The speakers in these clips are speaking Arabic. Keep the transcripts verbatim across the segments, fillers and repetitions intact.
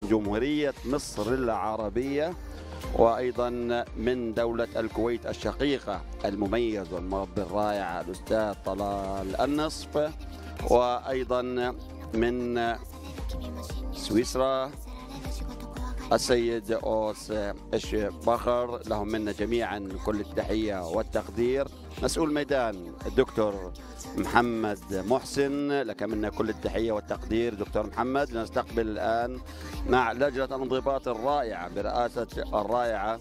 جمهورية مصر العربية، وأيضا من دولة الكويت الشقيقة المميز والمربي الرائع الأستاذ طلال النصف، وأيضا من سويسرا السيد أوس إش بخر. لهم منا جميعا كل التحية والتقدير. مسؤول ميدان الدكتور محمد محسن، لك منا كل التحية والتقدير دكتور محمد. نستقبل الآن مع لجنة الانضباط الرائعة برئاسة الرائعة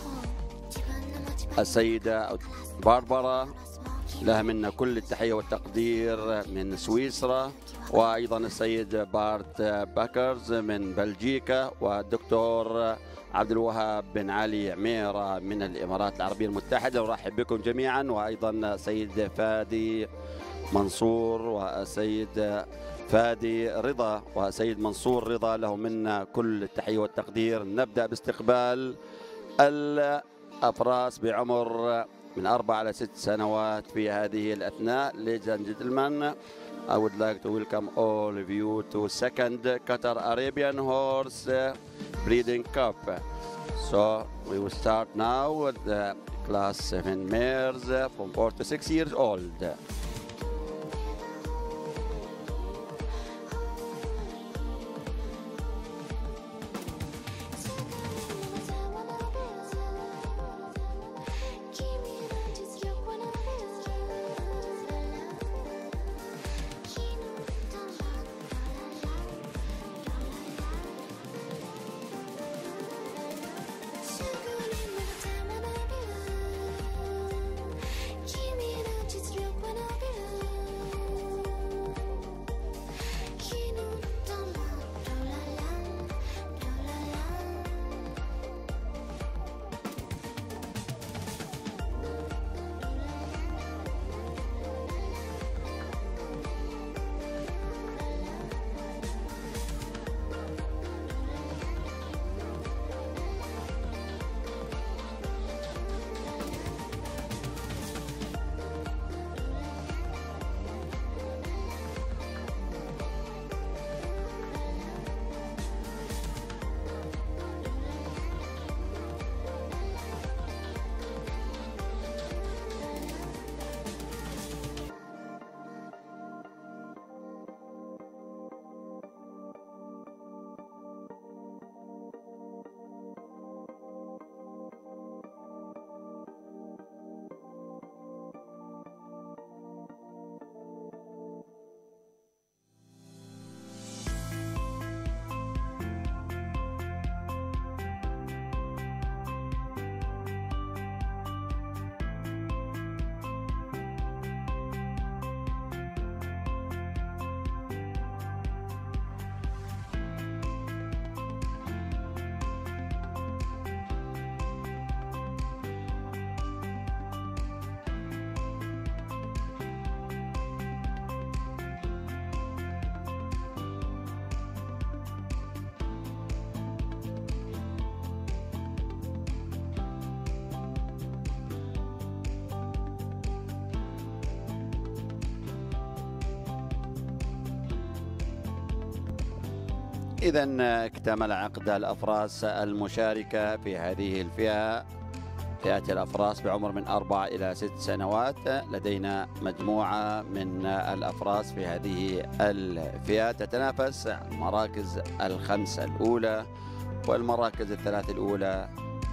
السيدة باربرا، لها منا كل التحية والتقدير من سويسرا، وأيضا السيد بارت باكرز من بلجيكا، والدكتور عبد الوهاب بن علي عميرة من الإمارات العربية المتحدة. نرحب بكم جميعا، وأيضا سيد فادي منصور والسيد فادي رضا وسيد منصور رضا، لهم منا كل التحية والتقدير. نبدأ باستقبال الأفراس بعمر من أربع إلى ست سنوات في هذه الأثناء. Ladies and gentlemen, I would like to welcome all of you to second Qatar Arabian Horse Breeding Cup. So we will start now with the class seven mares from four to six years old. إذا اكتمل عقد الأفراس المشاركة في هذه الفئة، فئة الأفراس بعمر من أربع إلى ست سنوات. لدينا مجموعة من الأفراس في هذه الفئة تتنافس المراكز الخمسة الأولى والمراكز الثلاث الأولى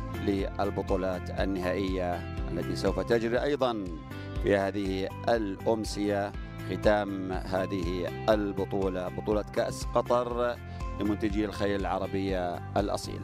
للبطولات النهائية التي سوف تجري أيضا في هذه الأمسية ختام هذه البطولة، بطولة كأس قطر لمنتجي الخيل العربية الأصيلة.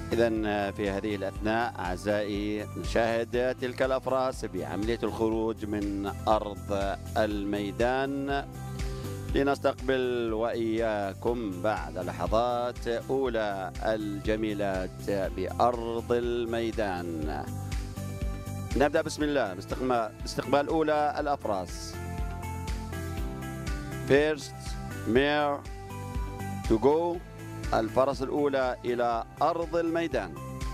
إذن في هذه الأثناء أعزائي نشاهد تلك الأفراس بعملية الخروج من أرض الميدان لنستقبل وإياكم بعد لحظات أولى الجميلات بأرض الميدان. نبدأ بسم الله باستقبال أولى الأفراس. First mare to go. الفرس الأولى إلى أرض الميدان.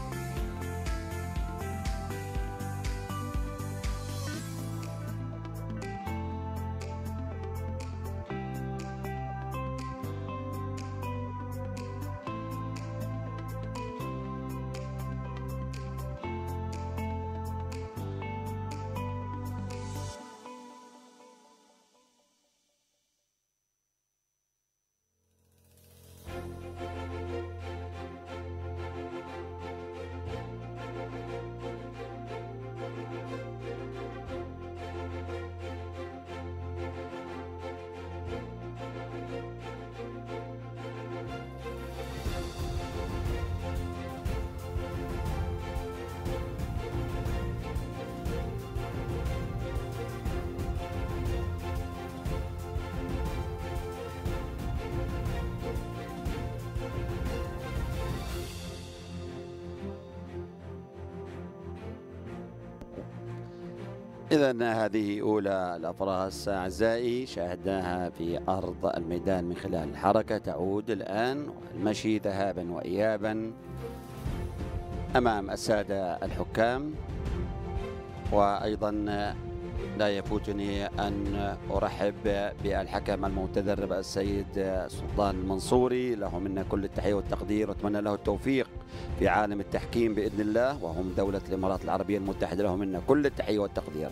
إذن هذه أولى الأفراس أعزائي شاهدناها في أرض الميدان من خلال الحركة. تعود الآن المشي ذهابا وإيابا أمام السادة الحكام. وأيضا لا يفوتني أن أرحب بالحكم المتدرب السيد سلطان المنصوري، له منا كل التحية والتقدير وأتمنى له التوفيق في عالم التحكيم بإذن الله، وهم دولة الإمارات العربية المتحدة، له منا كل التحية والتقدير.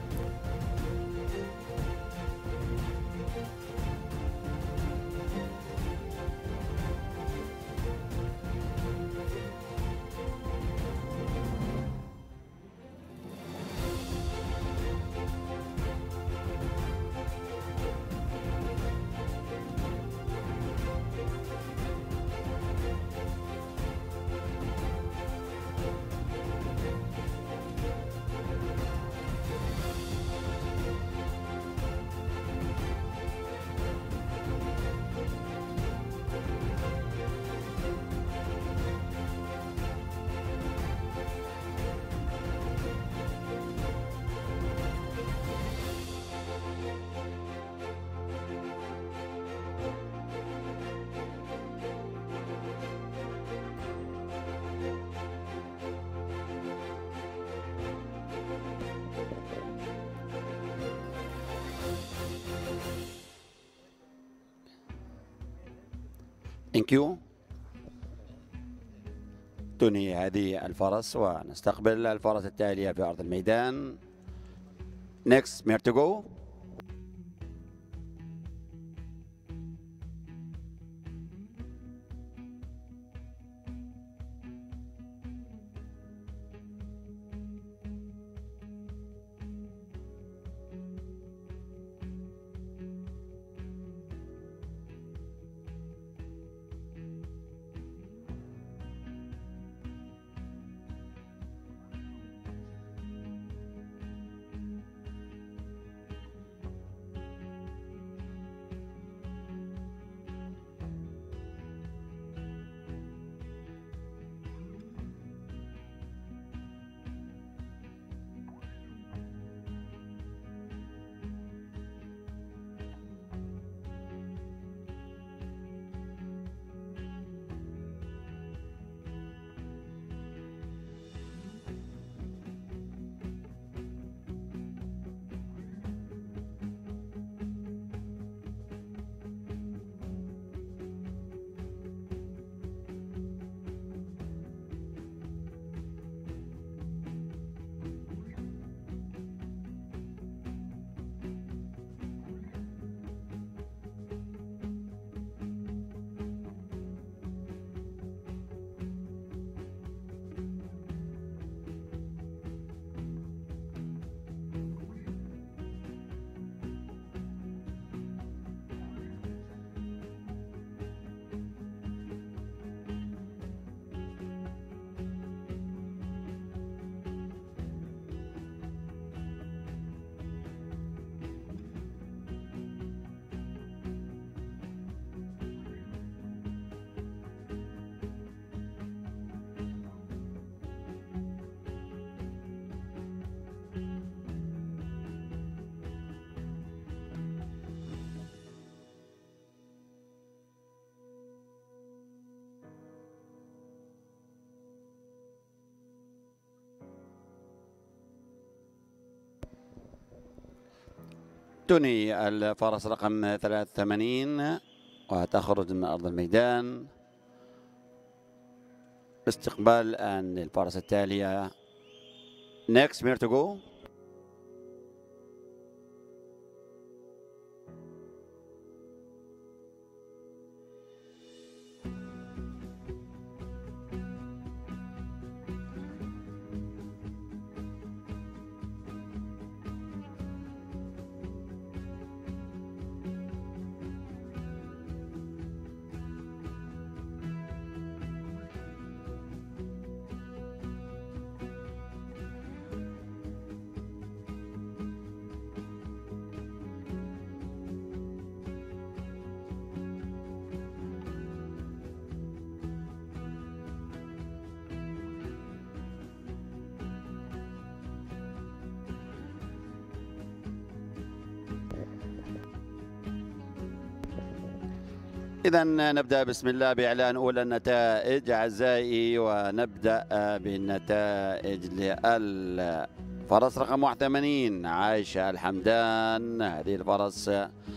Thank you. تنهي هذه الفرس ونستقبل الفرس التالية في أرض الميدان. Next mare to go. تنهي الفرس رقم ثلاثة وثمانين وتخرج من أرض الميدان باستقبال الآن الفرس التالية. next where to go. إذا نبدأ بسم الله بإعلان أولى النتائج أعزائي، ونبدأ بالنتائج للفرس رقم واحد وثمانين عائشة الحمدان. هذه الفرس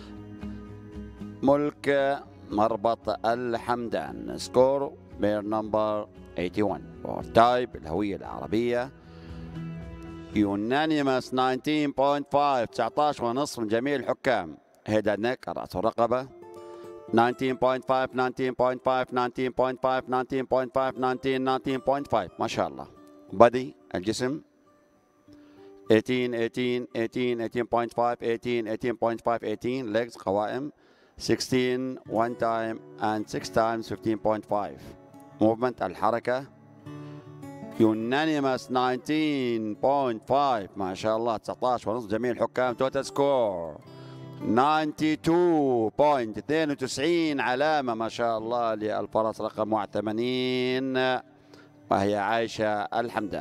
ملك مربط الحمدان. سكور بير نمبر ثمانية وثمانين فور تايب الهوية العربية. يونانيمس تسعة عشر فاصلة خمسة تسعة عشر ونصف من جميع الحكام. هيدا نك رأس الرقبة تسعة عشر فاصلة خمسة تسعة عشر فاصلة خمسة تسعة عشر فاصلة خمسة تسعة عشر فاصلة خمسة تسعة عشر فاصلة خمسة ما شاء الله. بدي الجسم ثمانية عشر ثمانية عشر ثمانية عشر فاصلة خمسة ثمانية عشر فاصلة خمسة ثمانية عشر legs قوائم ستة عشر one time and six times fifteen point five. movement الحركة unanimous تسعة عشر فاصلة خمسة ما شاء الله تسعة عشر ونصف جميع الحكام. توتال سكور اثنين وتسعين فاصلة اثنين وتسعين علامة ما شاء الله للفرس رقم واحد وثمانين وهي عائشة الحمدان.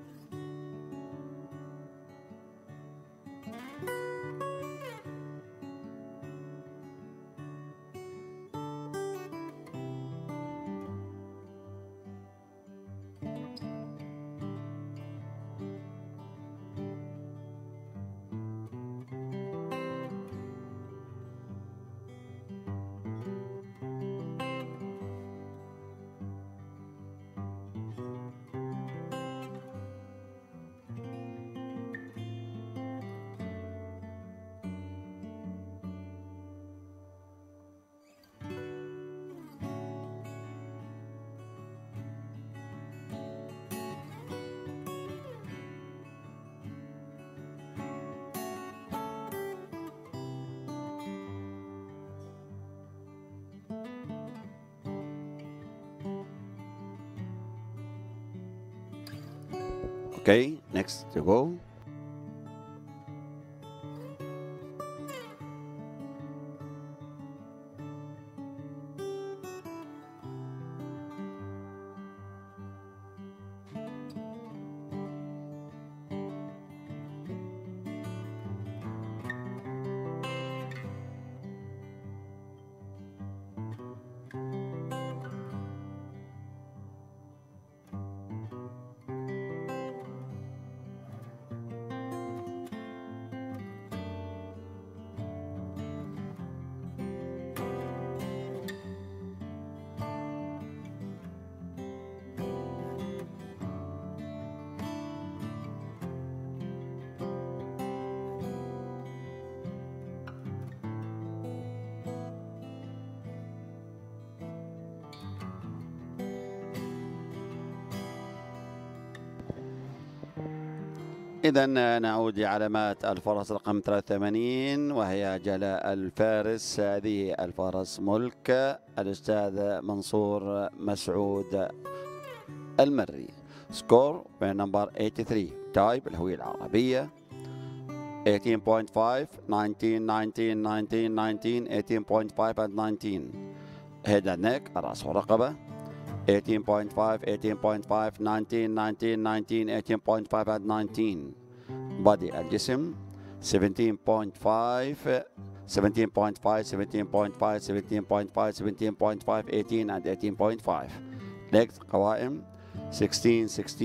Okay, next to go. إذا نعود لعلامات الفرس رقم ثلاثة وثمانين وهي جلاء الفارس. هذه الفرس ملك الأستاذ منصور مسعود المري. سكور نمبر ثمانية وثمانين تايب الهوية العربية ثمانية عشر فاصلة خمسة تسعة عشر تسعة عشر تسعة عشر ثمانية عشر فاصلة خمسة and تسعة عشر. هيد النك الرأس والرقبة ثمانية عشر فاصلة خمسة ثمانية عشر فاصلة خمسة تسعة عشر تسعة عشر ثمانية عشر فاصلة خمسة and تسعة عشر. بادي الجسم سبعتاشر فاصلة خمسة سبعتاشر فاصلة خمسة سبعتاشر فاصلة خمسة سبعتاشر فاصلة خمسة سبعتاشر فاصلة خمسة ثمانية عشر and ثمانية عشر فاصلة خمسة. legs قوائم ستة عشر ستة عشر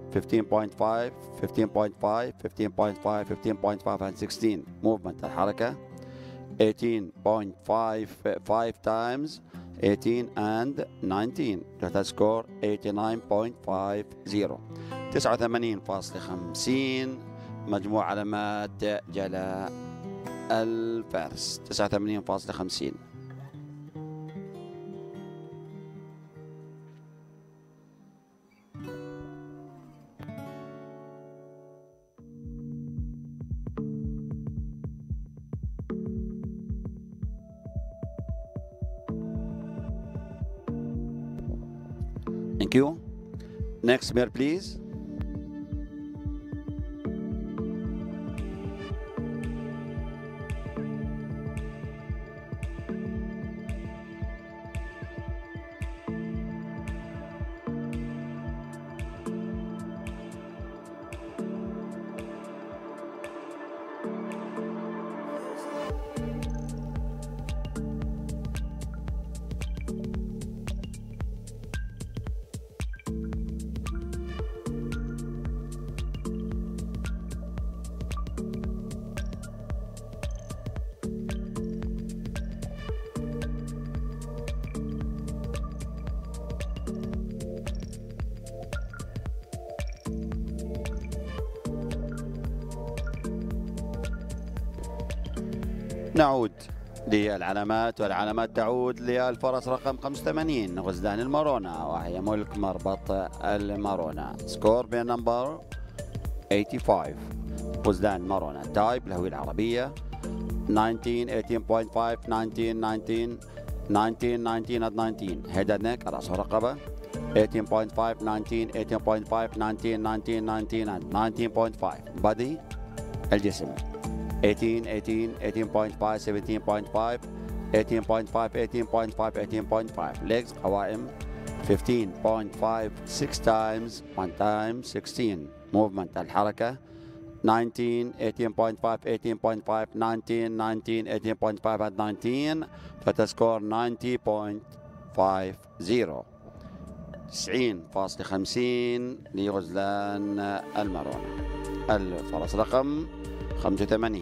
fifteen point five, fifteen point five, fifteen point five, fifteen point five and sixteen. Movement الحركة. eighteen point five five times eighteen and nineteen. Total score eighty-nine point five zero. تسعة وثمانين فاصلة خمسين مجموع علامات جلاء الفارس. تسعة وثمانين فاصلة خمسين. Thank you. Next pair, please. نعود للعلامات، والعلامات تعود للفرس رقم خمسة وثمانين غزلان المارونا، وهي ملك مربط المارونا. سكور بين نمبر خمسة وثمانين غزلان المارونا. تايب الهوية العربية تسعة عشر ثمانية عشر فاصلة خمسة تسعة عشر تسعة عشر تسعة عشر تسعة عشر. هيد نيك رأس الرقبة ثمانية عشر فاصلة خمسة ثمانية عشر فاصلة خمسة تسعة عشر تسعة عشر تسعة عشر تسعة فاصلة خمسة. بادي الجسم eighteen, eighteen, eighteen point five, seventeen point five, eighteen point five, eighteen point five, eighteen point five. Legs قوائم fifteen point five, six times one times sixteen. Movement الحركة nineteen, eighteen point five, eighteen point five, nineteen, nineteen, eighteen point five and nineteen. فتسكور ninety point five zero. تسعين فاصلة خمسين لغزلان المارونا. الفرس رقم خمسة وثمانين.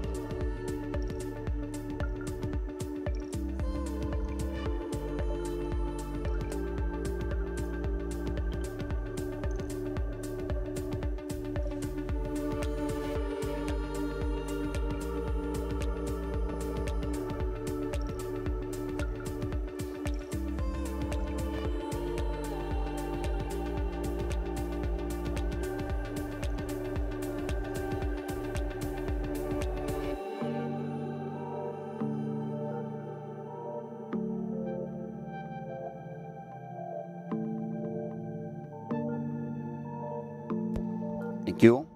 Thank you.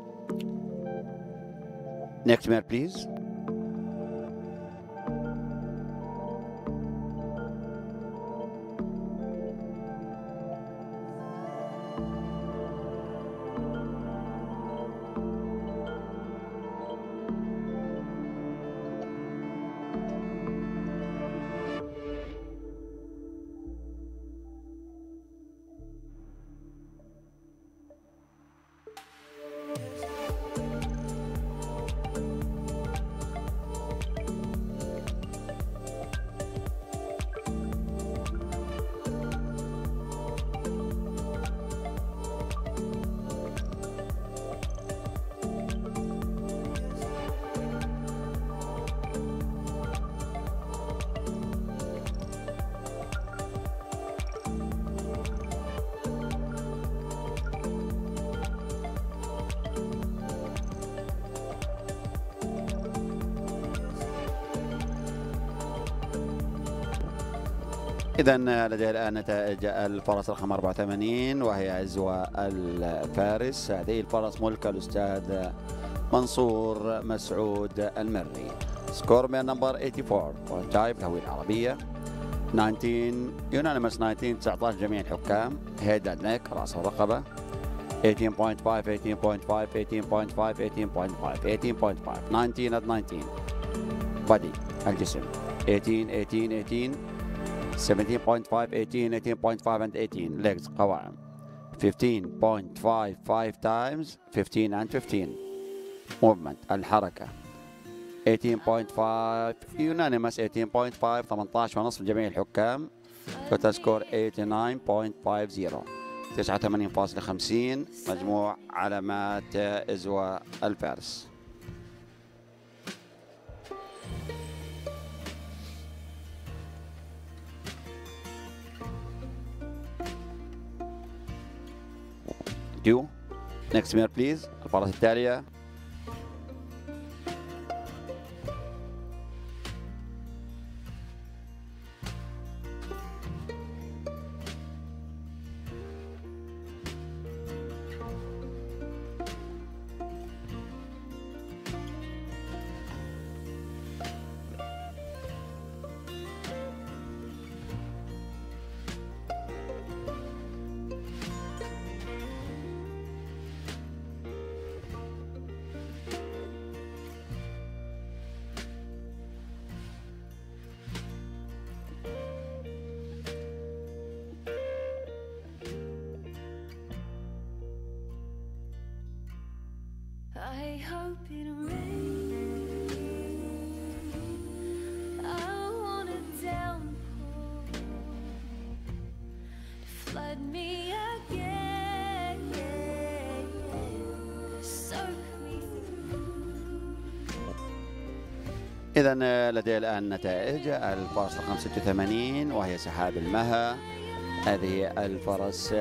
Next mare, please. إذا لديه الآن نتائج الفرس رقم أربعة وثمانين وهي عزوة الفارس. هذه الفرس ملك الأستاذ منصور مسعود المري. سكور من نمبر ثمانية وثمانين. تايب الهوية العربية تسعة عشر يونانيمس تسعة عشر تسعة عشر جميع الحكام. هيد اند نيك رأس الرقبة eighteen point five, eighteen point five, eighteen point five, eighteen point five, eighteen point five, nineteen at nineteen. بادي الجسم eighteen, eighteen, eighteen, seventeen point five, eighteen, eighteen point five and eighteen. legs قوائم fifteen point five five times fifteen and fifteen. Movement الحركة eighteen point five unanimous eighteen point five ثمانية عشر ونصف جميع الحكام. توتال سكور eighty-nine point five zero تسعة وثمانين فاصلة خمسين مجموع علامات إزوا الفارس. You. Next mirror please. الفرس التالية. I hope it rains. I want a downpour to flood me again, soak me through. إذا لدي الآن نتائج الفرس رقم ستة وثمانين وهي سحاب المها. هذه الفرس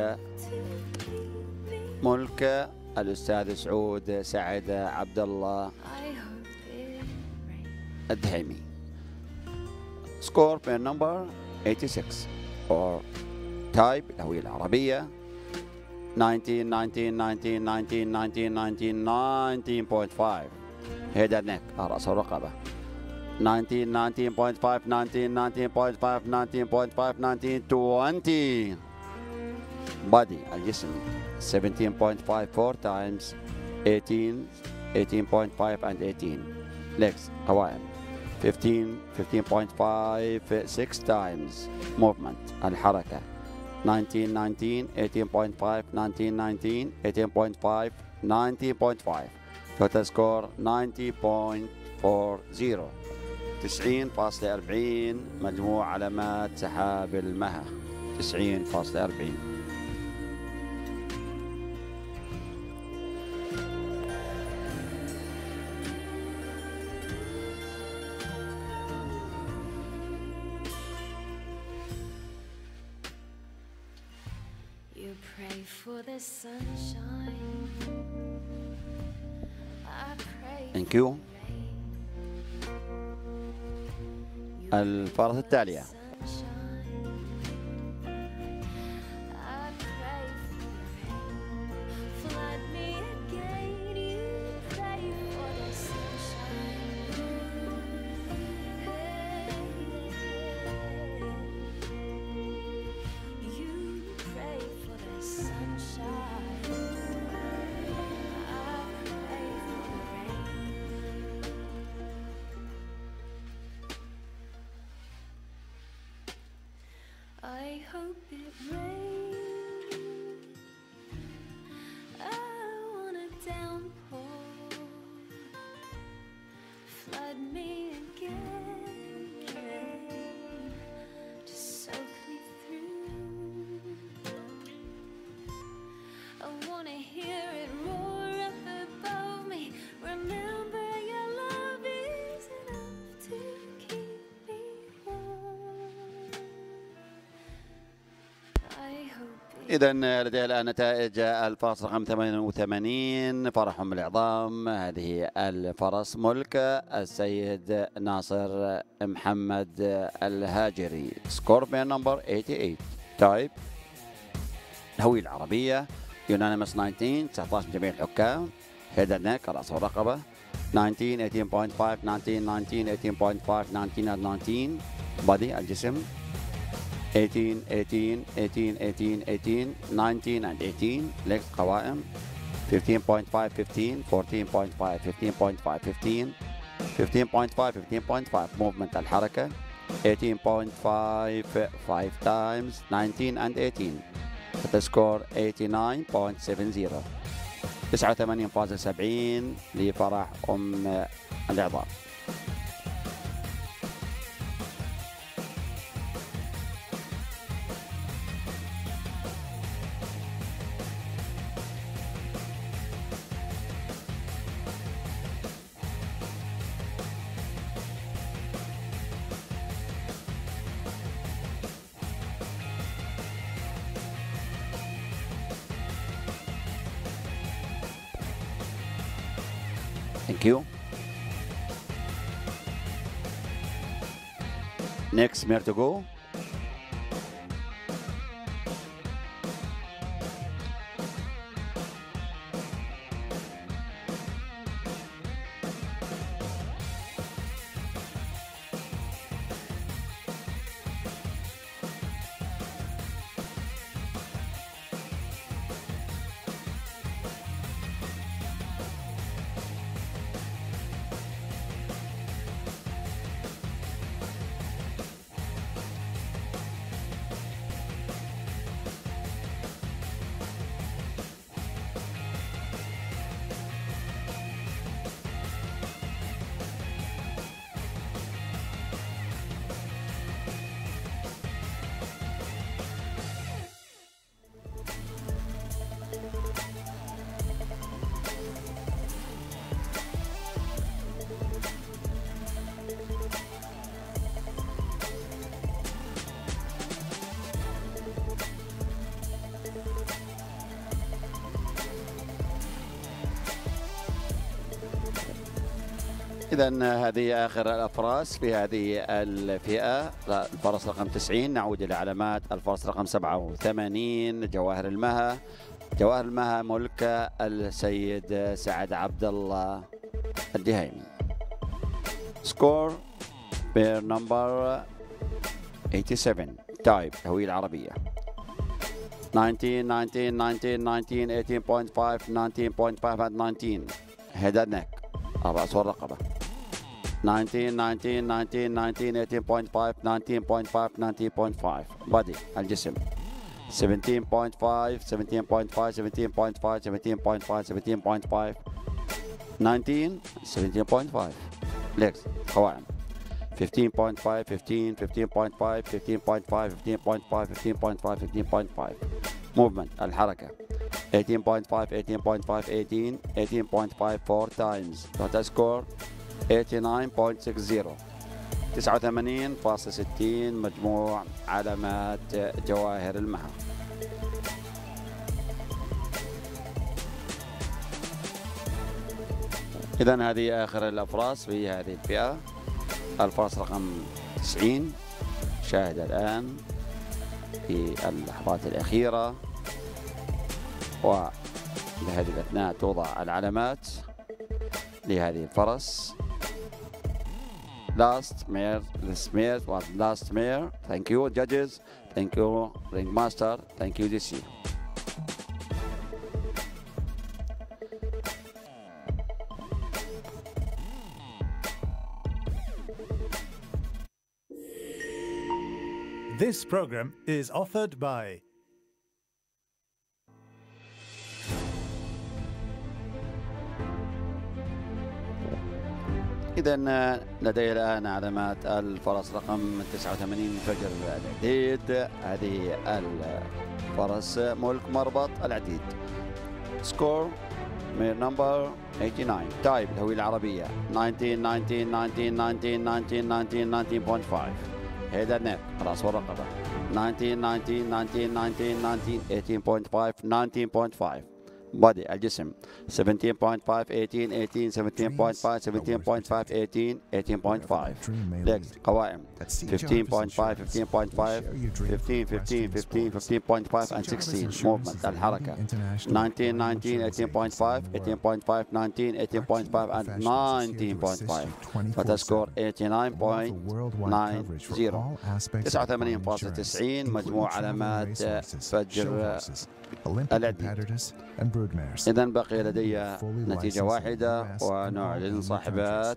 ملك الأستاذ سعود سعد عبد الله الدهيمي. سكور بين نمبر eighty-six or تايب الهوية العربية nineteen nineteen nineteen nineteen nineteen nineteen nineteen point five هيد اند نيك رأس الرقبة nineteen nineteen point five nineteen nineteen point five nineteen point five nineteen twenty body الجسم seventeen point five four times eighteen eighteen point five and eighteen legs قوائم fifteen fifteen point five six times movement الحركة nineteen nineteen eighteen point five nineteen nineteen eighteen point five nineteen point five total score ninety point four zero تسعين فاصلة أربعين مجموع علامات سحاب المها تسعين فاصلة أربعين. For the sunshine, I pray. Thank you. الفرس التالية. I hope it rains. I want a downpour, flood me again, just soak me through. I want to hear it roar up above me. Remember your love is enough to keep me warm. إذا لدي الآن نتائج الفرس رقم ثمانية وثمانين فرح أم العظام. هذه الفرس ملك السيد ناصر محمد الهاجري. سكور بين نمبر eighty-eight. تايب الهوية العربية يونانيمس nineteen تسعة عشر من جميع الحكام. هيد اند نيك رأس الرقبة nineteen eighteen point five nineteen nineteen eighteen point five nineteen and nineteen body الجسم eighteen eighteen eighteen eighteen eighteen nineteen and eighteen legs قوائم fifteen point five fifteen fourteen point five fifteen point five fifteen fifteen point five fifteen point five movement الحركة eighteen point five five times nineteen and eighteen السكور ثمانية وثمانين فاصلة سبعين. تسعة وثمانين فاصلة سبعين لفرح أم العظام. Thank you. Next mare to go. إذا هذه آخر الأفراس في هذه الفئة. الفرس رقم تسعين. نعود إلى علامات الفرس رقم سبعة وثمانين جواهر المها. جواهر المها ملك السيد سعد عبد الله الدهيمي. سكور بير نمبر سبعة وثمانين. تايب هوية العربية. تسعة عشر تسعة عشر تسعة عشر تسعة عشر ثمانية فاصلة خمسة تسعة فاصلة خمسة and تسعة عشر. هيد اند نيك. الرأس والرقبة. تسعة عشر تسعة عشر تسعة عشر ثمانية عشر ثمانية فاصلة خمسة تسعة فاصلة خمسة تسعة فاصلة خمسة. بادي الجسم. سبعة عشر فاصلة خمسة سبعة عشر فاصلة خمسة سبعة عشر فاصلة خمسة سبعة عشر فاصلة خمسة سبعة عشر فاصلة خمسة. تسعة عشر سبعة عشر فاصلة خمسة. ليجز قوائم. خمسة عشر فاصلة خمسة خمسة خمسة فاصلة خمسة خمسة فاصلة خمسة خمسة فاصلة خمسة خمسة فاصلة خمسة. موفمنت الحركة. ثمانية عشر فاصلة خمسة ثمانية فاصلة خمسة ثمانية ثمانية فاصلة خمسة four times. توتال سكور ثمانية وثمانين فاصلة ستين. تسعة وثمانين فاصلة ستين مجموع علامات جواهر المها. إذا هذه آخر الأفراس في هذه الفئة. الفرس رقم تسعين شاهد الآن في اللحظات الأخيرة، وبهذه الأثناء توضع العلامات لهذه الفرس. Last mare, this mare was last mare. Thank you judges, thank you ringmaster, thank you D C. This program is offered by إذا لدي الآن علامات الفرس رقم تسعة وثمانين فجر العديد. هذه الفرس ملك مربط العديد. سكور من نمبر تسعة وثمانين. تايب الهوية العربية تسعة عشر تسعة عشر تسعة عشر تسعة عشر تسعة عشر تسعة فاصلة خمسة. هيد النك راس والرقبة. تسعة عشر تسعة عشر تسعة عشر تسعة عشر ثمانية عشر فاصلة خمسة تسعة فاصلة خمسة. بادي الجسم سبعة عشر فاصلة خمسة ثمانية عشر ثمانية عشر سبعة عشر سبعة فاصلة خمسة ثمانية عشر ثمانية فاصلة خمسة. ليجز قوائم خمسة عشر فاصلة خمسة خمسة فاصلة خمسة خمسة خمسة خمسة فاصلة خمسة and ستة عشر. موفمنت الحركة تسعة عشر تسعة عشر ثمانية فاصلة خمسة ثمانية فاصلة خمسة تسعة فاصلة خمسة and تسعة عشر فاصلة خمسة. فتسكور ثمانية وثمانين فاصلة تسعين. تسعة وثمانين فاصلة تسعين مجموع علامات فجر العديد. إذن بقي لدي نتيجة واحدة ونعلن صاحبات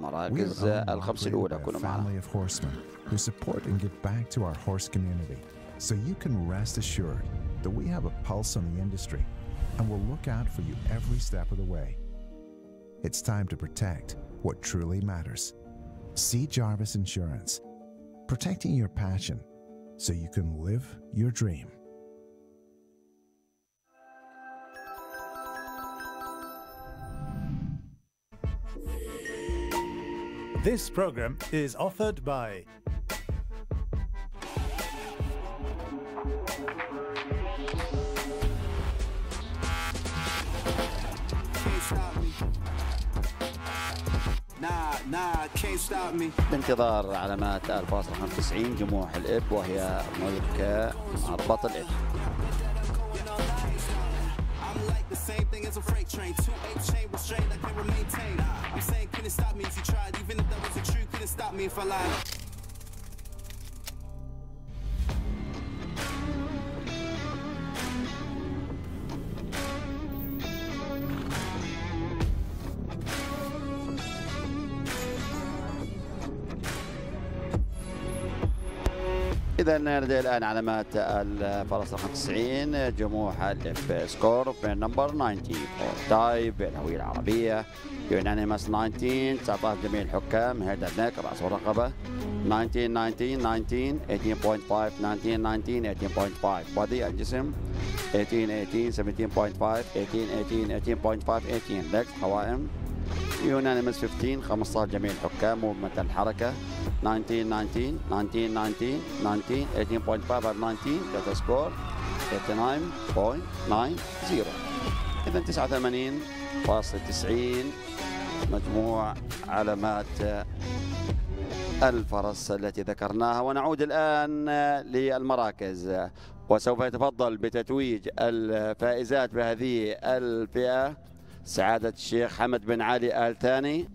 المراكز الخمس الأولى. كونوا معنا. so you can rest assured that we have a pulse on the industry and will look out for you every step of the way. It's time to protect what truly matters. C. Jarvis Insurance, protecting your passion so you can live your dream. This program is offered by بانتظار علامات الفاصل خمسة وتسعين جموح الإب وهي ملك مربط الإب. Same thing as a freight train, two eight chain restraint I can't maintain. I'm saying couldn't stop me if you tried, even if that wasn't true, couldn't stop me if I lied. إذا لدي الآن علامات الفرس خمسة وتسعين جموح الإف سكور بين نمبر تسعين فور تايب الهوية العربية يونانيمس تسعة عشر تسعة عشر جميع الحكام هيدا النك رأس ورقبة تسعة عشر تسعة عشر تسعة عشر ثمانية فاصلة خمسة تسعة عشر تسعة عشر ثمانية فاصلة خمسة بادي الجسم ثمانية عشر ثمانية سبعة فاصلة خمسة ثمانية عشر ثمانية فاصلة خمسة ثمانية عشر لكس قوائم يونانيمس خمسة عشر خمسة عشر جميع الحكام موفمنت الحركة تسعة عشر تسعة عشر تسعة عشر تسعة عشر تسعة عشر ثمانية فاصلة خمسة على تسعين داتا سكور تسعة وثمانين فاصلة تسعين. إذا تسعة وثمانين فاصلة تسعين مجموع علامات الفرس التي ذكرناها. ونعود الآن للمراكز، وسوف يتفضل بتتويج الفائزات بهذه الفئة سعادة الشيخ حمد بن علي آل ثاني،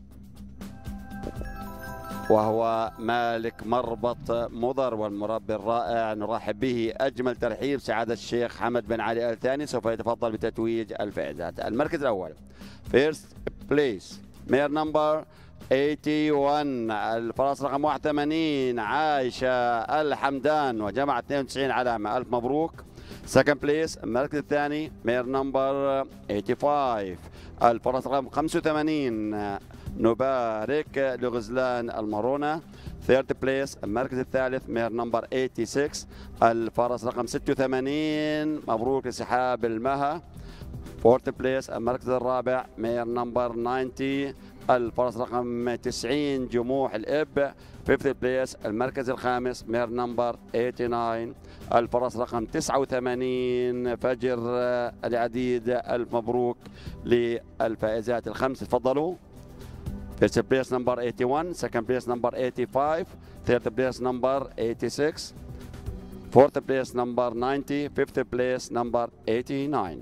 وهو مالك مربط مضر والمربي الرائع. نرحب به أجمل ترحيب سعادة الشيخ حمد بن علي آل ثاني، سوف يتفضل بتتويج الفائزات. المركز الأول فيرست بليس مير نمبر ثمانية وثمانين الفرس رقم واحد وثمانين عايشة الحمدان وجمع اثنين وتسعين علامة، ألف مبروك. سكند بليس المركز الثاني مير نمبر خمسة وثمانين الفرس رقم خمسة وثمانين نبارك لغزلان المارونة. ثيرد بليس المركز الثالث مير نمبر ستة وثمانين الفرس رقم ستة وثمانين مبروك لسحاب المها. فورث بليس المركز الرابع مير نمبر تسعين الفرس رقم تسعين جموح الإب. فيفث بليس المركز الخامس مير نمبر تسعة وثمانين الفرس رقم تسعة وثمانين فجر العديد. ألف مبروك للفائزات الخمس، تفضلوا. First place number eighty-one, second place number eighty-five, third place number eighty-six, fourth place number ninety, fifth place number eighty-nine.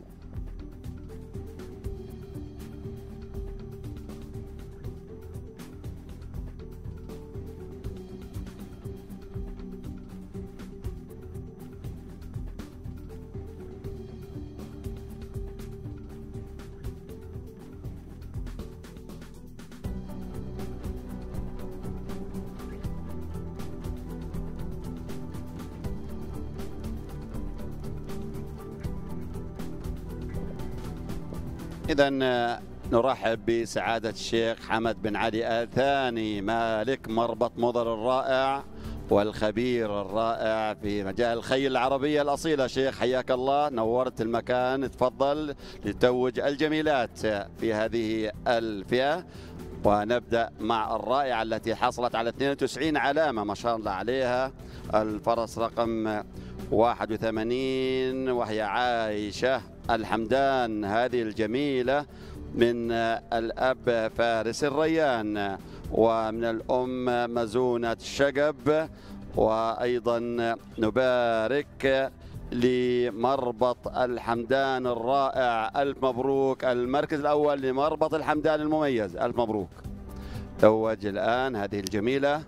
إذا نرحب بسعادة الشيخ حمد بن علي آل ثاني مالك مربط مضر الرائع والخبير الرائع في مجال الخيل العربية الأصيلة. شيخ حياك الله، نورت المكان، تفضل لتوج الجميلات في هذه الفئة. ونبدأ مع الرائعة التي حصلت على اثنين وتسعين علامة ما شاء الله عليها، الفرس رقم واحد وثمانين وهي عايشة الحمدان، هذه الجميلة من الأب فارس الريان ومن الأم مزونة الشقب. وأيضا نبارك لمربط الحمدان الرائع، ألف مبروك. المركز الأول لمربط الحمدان المميز، ألف مبروك. توج الآن هذه الجميلة،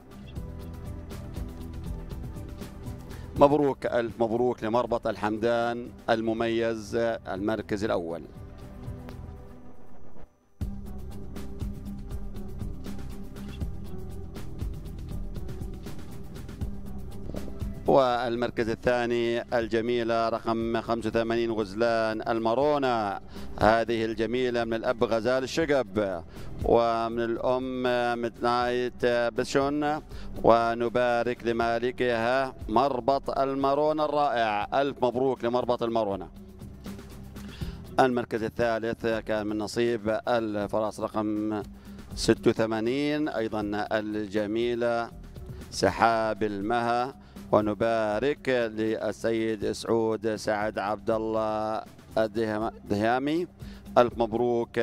مبروك ألف مبروك لمربط الحمدان المميز المركز الأول. والمركز الثاني الجميلة رقم خمسة وثمانين غزلان المارونة، هذه الجميلة من الأب غزال الشقب ومن الأم ميدنايت بشون، ونبارك لمالكها مربط المارونة الرائع. ألف مبروك لمربط المارونة. المركز الثالث كان من نصيب الفرس رقم ستة وثمانين أيضا الجميلة سحاب المها، ونبارك للسيد سعود سعد عبد الله الدهامي. ألف مبروك.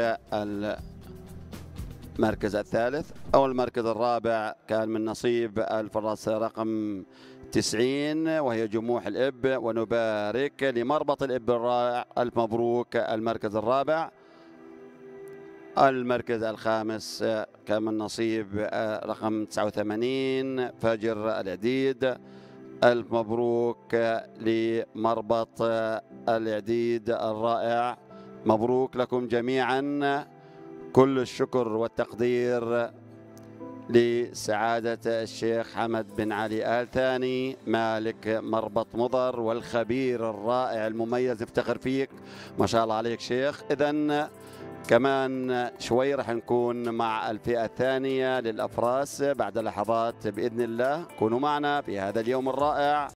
المركز الثالث أو المركز الرابع كان من نصيب الفرس رقم تسعين وهي جموح الإب، ونبارك لمربط الإب الرائع. ألف مبروك المركز الرابع. المركز الخامس كان من نصيب رقم تسعة وثمانين فجر العديد. ألف مبروك لمربط العديد الرائع. مبروك لكم جميعا. كل الشكر والتقدير لسعادة الشيخ حمد بن علي آل ثاني مالك مربط مضر والخبير الرائع المميز، نفتخر فيك ما شاء الله عليك شيخ. إذن كمان شوي راح نكون مع الفئة الثانية للأفراس بعد لحظات بإذن الله. كونوا معنا في هذا اليوم الرائع.